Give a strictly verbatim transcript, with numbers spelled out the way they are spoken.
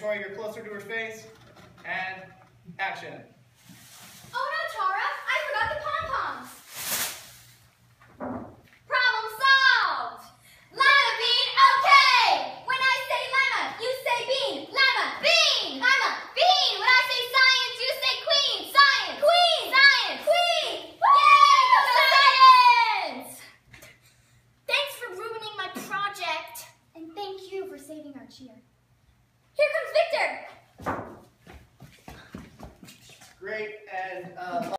Tori, you're closer to her face. And action. Oh no, Tara! I forgot the pom-poms! Problem solved! Lima bean, okay! When I say lima, you say bean. Lima, bean! Lima, bean! When I say science, you say queen. Science! Queen! Science! Queen! Yay! Go science! Thanks for ruining my project. And thank you for saving our cheer. Here comes Victor! Great, and uh,